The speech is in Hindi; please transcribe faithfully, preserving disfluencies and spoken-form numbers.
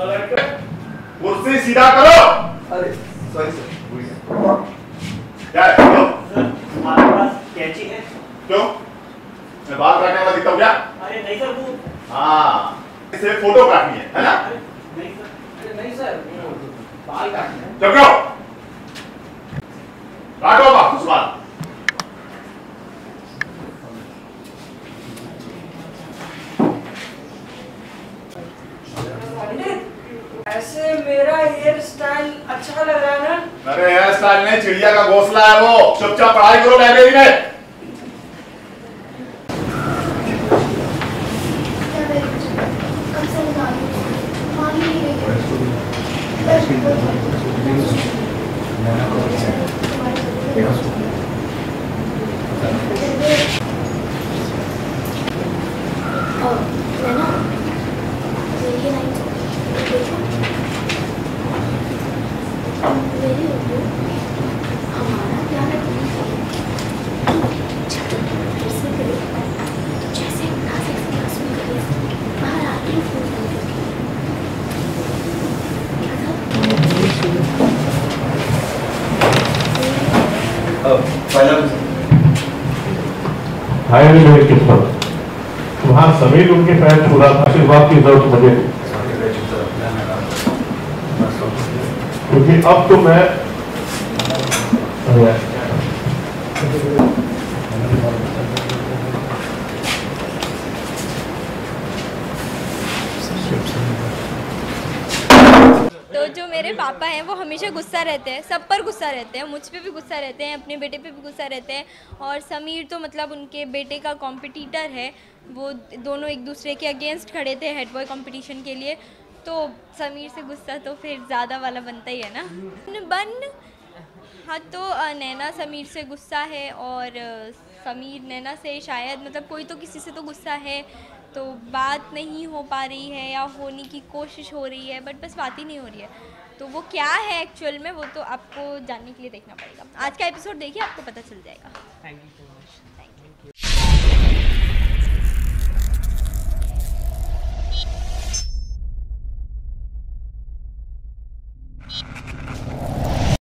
कुर्सी सीधा करो। अरे सॉरी सर, क्या है? आपके पास कैंची है? क्यों? मैं बाल काटने वाला दिखता हूँ क्या? अरे नहीं सर, वो हाँ, इसे फोटो काटनी है, है ना? नहीं सर, अरे नहीं सर, बाल काटने हैं। चुप रहो, काटो वापस बाल। ऐसे मेरा हेयर स्टाइल अच्छा लग रहा है ना? अरे हेयर स्टाइल नहीं, चिड़िया का घोंसला है वो। चुपचाप पढ़ाई करो लाइब्रेरी में। मेरी किस्मत वहाँ समीर उनके पैर छू रहा था, आशीर्वाद की जरूरत मुझे, क्योंकि अब तो मैं तो जो मेरे पापा हैं वो हमेशा गुस्सा रहते हैं, सब पर गुस्सा रहते हैं, मुझ पे भी गुस्सा रहते हैं, अपने बेटे पे भी गुस्सा रहते हैं। और समीर तो मतलब उनके बेटे का कॉम्पिटिटर है, वो दोनों एक दूसरे के अगेंस्ट खड़े थे हेड बॉय कंपटीशन के लिए, तो समीर से गुस्सा तो फिर ज़्यादा वाला बनता ही है ना। बन हाँ, तो नैना समीर से गुस्सा है और समीर नैना से शायद, मतलब कोई तो किसी से तो गुस्सा है, तो बात नहीं हो पा रही है या होने की कोशिश हो रही है, बट बस बात ही नहीं हो रही है। तो वो क्या है एक्चुअल में, वो तो आपको जानने के लिए देखना पड़ेगा। आज का एपिसोड देखिए, आपको पता चल जाएगा। Thank you so much. Thank you.